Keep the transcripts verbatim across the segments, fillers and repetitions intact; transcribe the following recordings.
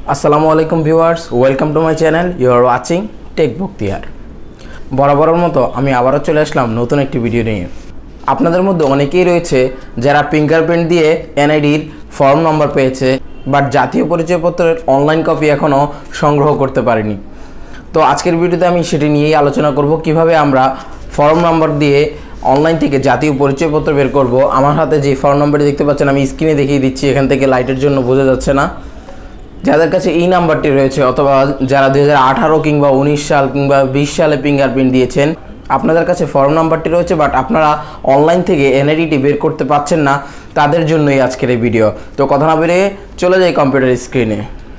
আসসালামু আলাইকুম viewers, welcome to my channel. You are watching tech Bakhtiar. বরাবরের মতো আমি আবারও চলে আসলাম নতুন একটি ভিডিও নিয়ে। আপনাদের মধ্যে অনেকেই রয়েছে যারা ফিঙ্গারপ্রিন্ট দিয়ে এনআইডির ফর্ম নাম্বার পেয়েছে, বাট জাতীয় পরিচয়পত্রের অনলাইন কপি এখনও সংগ্রহ করতে পারেনি। তো আজকের ভিডিওতে আমি সেটি নিয়েই আলোচনা করব, কিভাবে আমরা ফর্ম নাম্বার দিয়ে অনলাইন থেকে জাতীয় পরিচয়পত্র বের করব। আমার হাতে যে ফর্ম নাম্বারটি দেখতে পাচ্ছেন আমি স্ক্রিনে দেখিয়ে দিচ্ছি, এখান থেকে লাইটের জন্য বোঝা যাচ্ছে না। যাদের কাছে এই নাম্বারটি রয়েছে অথবা যারা দুই হাজার আঠারো কিংবা উনিশ সাল কিংবা বিশ সালে ফিঙ্গারপ্রিন্ট দিয়েছেন, আপনাদের কাছে ফর্ম নাম্বারটি রয়েছে বাট আপনারা অনলাইন থেকে এনআইডিটি বের করতে পারছেন না, তাদের জন্যই আজকের এই ভিডিও। তো কথা না বেরিয়ে চলে যাই কম্পিউটার স্ক্রিনে।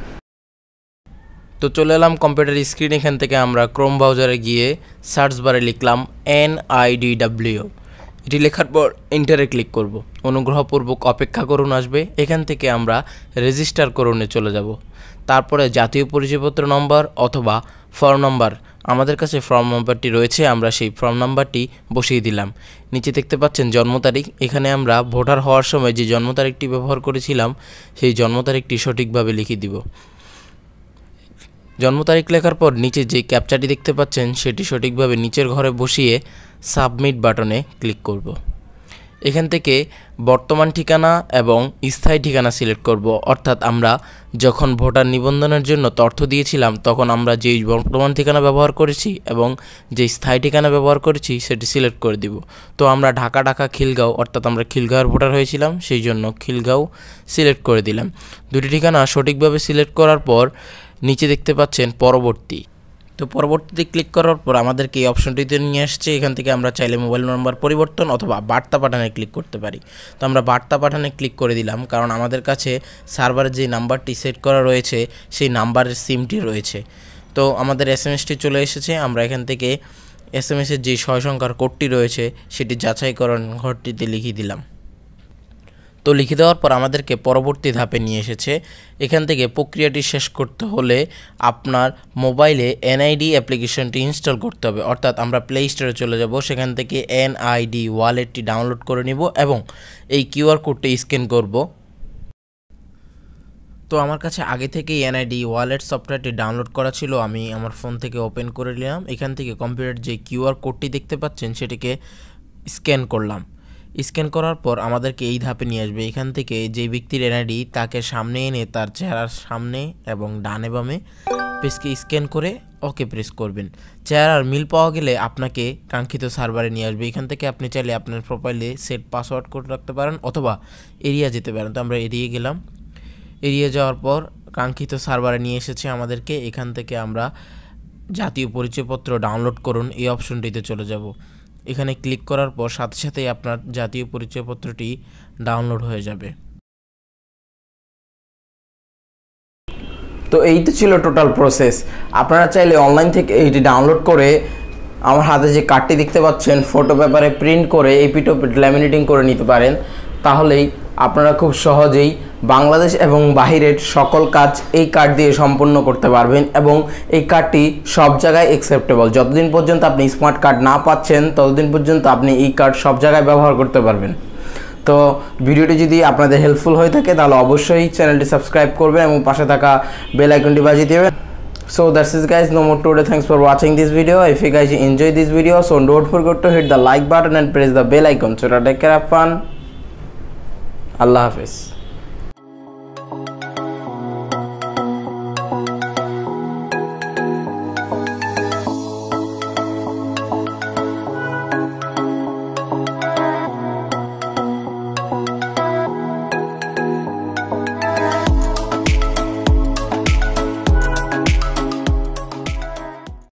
তো চলে এলাম কম্পিউটার স্ক্রিন। এখান থেকে আমরা ক্রোম ব্রাউজারে গিয়ে সার্চ বারে লিখলাম এন আই ডি ডাব্লিউ। এটি লেখার পর এন্টারে ক্লিক করব। অনুগ্রহপূর্বক অপেক্ষা করুন আসবে। এখান থেকে আমরা রেজিস্টার করুনে চলে যাব। তারপরে জাতীয় পরিচয়পত্র নম্বর অথবা ফর্ম নাম্বার, আমাদের কাছে ফর্ম নাম্বারটি রয়েছে, আমরা সেই ফর্ম নাম্বারটি বসিয়ে দিলাম। নিচে দেখতে পাচ্ছেন জন্ম তারিখ। এখানে আমরা ভোটার হওয়ার সময় যে জন্ম তারিখটি ব্যবহার করেছিলাম সেই জন্ম তারিখটি সঠিকভাবে লিখে দিব। জন্ম তারিখ লেখার পর নিচে যে ক্যাপচাটি দেখতে পাচ্ছেন সেটি সঠিকভাবে নিচের ঘরে বসিয়ে সাবমিট বাটনে ক্লিক করব। এখান থেকে বর্তমান ঠিকানা এবং স্থায়ী ঠিকানা সিলেক্ট করব, অর্থাৎ আমরা যখন ভোটার নিবন্ধনের জন্য তথ্য দিয়েছিলাম তখন আমরা যেই বর্তমান ঠিকানা ব্যবহার করেছি এবং যে স্থায়ী ঠিকানা ব্যবহার করেছি সেটি সিলেক্ট করে দিব। তো আমরা ঢাকা ঢাকা খিলগাঁও, অর্থাৎ আমরা খিলগাঁওয়ের ভোটার হয়েছিলাম, সেই জন্য খিলগাঁও সিলেক্ট করে দিলাম। দুটি ঠিকানা সঠিকভাবে সিলেক্ট করার পর নিচে দেখতে পাচ্ছেন পরবর্তী। তো পরবর্তীতে ক্লিক করার পর আমাদেরকে এই অপশনটিতে নিয়ে আসছে। এখান থেকে আমরা চাইলে মোবাইল নাম্বার পরিবর্তন অথবা বার্তা পাঠানে ক্লিক করতে পারি। তো আমরা বার্তা পাঠানে ক্লিক করে দিলাম, কারণ আমাদের কাছে সার্ভারে যে নাম্বারটি সেট করা রয়েছে সেই নাম্বারের সিমটি রয়েছে। তো আমাদের এস এম এসটি চলে এসেছে। আমরা এখান থেকে এস এম এসের যে ছয় সংখ্যার কোডটি রয়েছে সেটি যাচাইকরণ ঘরটিতে লিখে দিলাম। তো লিখে দেওয়ার পর আমাদেরকে পরবর্তী ধাপে নিয়ে এসেছে। এখান থেকে প্রক্রিয়াটি শেষ করতে হলে আপনার মোবাইলে এনআইডি অ্যাপ্লিকেশনটি ইনস্টল করতে হবে, অর্থাৎ আমরা প্লে স্টোরে চলে যাব, সেখান থেকে এনআইডি ওয়ালেটটি ডাউনলোড করে নিব এবং এই কিউআর কোডটি স্ক্যান করব। তো আমার কাছে আগে থেকেই এনআইডি ওয়ালেট সফটওয়্যারটি ডাউনলোড করা ছিল, আমি আমার ফোন থেকে ওপেন করে নিলাম। এখান থেকে কম্পিউটার যে কিউআর কোডটি দেখতে পাচ্ছেন সেটিকে স্ক্যান করলাম। স্ক্যান করার পর আমাদেরকে এই ধাপে নিয়ে আসবে। এখান থেকে যে ব্যক্তির এনআইডি তাকে সামনে এনে তার চেহারার সামনে এবং ডানে বামে পেজকে স্ক্যান করে ওকে প্রেস করবেন। চেহারার মিল পাওয়া গেলে আপনাকে কাঙ্ক্ষিত সার্ভারে নিয়ে আসবে। এখান থেকে আপনি চাইলে আপনার প্রোফাইলে সেট পাসওয়ার্ড করে রাখতে পারেন অথবা এরিয়া যেতে পারেন। তো আমরা এড়িয়ে গেলাম। এড়িয়ে যাওয়ার পর কাঙ্ক্ষিত সার্ভারে নিয়ে এসেছে আমাদেরকে। এখান থেকে আমরা জাতীয় পরিচয়পত্র ডাউনলোড করুন এই অপশনটিতে চলে যাব। এখানে ক্লিক করার পর সাথে সাথেই আপনার জাতীয় পরিচয়পত্রটি ডাউনলোড হয়ে যাবে। তো এই তো ছিল টোটাল প্রসেস। আপনারা চাইলে অনলাইন থেকে এইটি ডাউনলোড করে আমার হাতে যে কার্ডটি দেখতে পাচ্ছেন ফটো পেপারে প্রিন্ট করে এপিটো ল্যামিনেটিং করে নিতে পারেন। তাহলেই আপনারা খুব সহজেই বাংলাদেশ এবং বাহিরের সকল কাজ এই কার্ড দিয়ে সম্পন্ন করতে পারবেন এবং এই কার্ডটি সব জায়গায় অ্যাকসেপ্টেবল। যতদিন পর্যন্ত আপনি স্মার্ট কার্ড না পাচ্ছেন ততদিন পর্যন্ত আপনি এই কার্ড সব জায়গায় ব্যবহার করতে পারবেন। তো ভিডিওটি যদি আপনাদের হেল্পফুল হয়ে থাকে তাহলে অবশ্যই চ্যানেলটি সাবস্ক্রাইব করবেন এবং পাশে থাকা বেল আইকনটি বাজিয়ে দেবেন। So that's it guys, no more today. Thanks for watching this video. If you guys enjoy this video, so don't forget to hit the like button and press the bell icon. So take care, have fun. Allah Hafiz.